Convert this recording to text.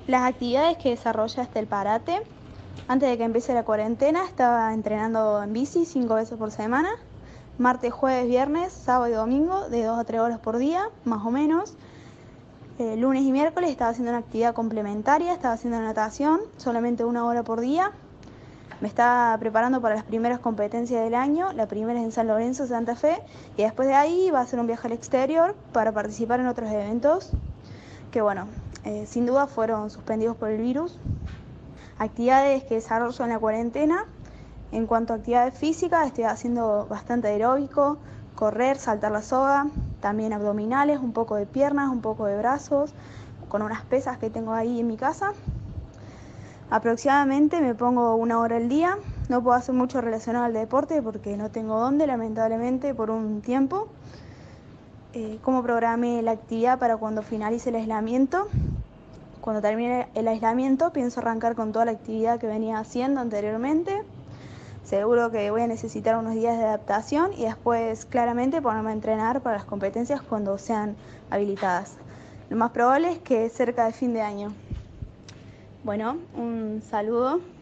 Las actividades que desarrolla hasta el parate, antes de que empiece la cuarentena, estaba entrenando en bici 5 veces por semana, martes, jueves, viernes, sábado y domingo, de 2 a 3 horas por día, más o menos. Lunes y miércoles estaba haciendo una actividad complementaria, estaba haciendo natación, solamente 1 hora por día. Me estaba preparando para las primeras competencias del año, la primera es en San Lorenzo, Santa Fe, y después de ahí va a hacer un viaje al exterior para participar en otros eventos que, bueno, sin duda fueron suspendidos por el virus. Actividades que desarrollo en la cuarentena. En cuanto a actividades físicas, estoy haciendo bastante aeróbico, correr, saltar la soga, también abdominales, un poco de piernas, un poco de brazos, con unas pesas que tengo ahí en mi casa. Aproximadamente me pongo 1 hora al día. No puedo hacer mucho relacionado al deporte porque no tengo dónde, lamentablemente, por un tiempo. Cómo programé la actividad para cuando finalice el aislamiento. Cuando termine el aislamiento, pienso arrancar con toda la actividad que venía haciendo anteriormente. Seguro que voy a necesitar unos días de adaptación y después claramente ponerme a entrenar para las competencias cuando sean habilitadas. Lo más probable es que cerca de fin de año. Bueno, un saludo.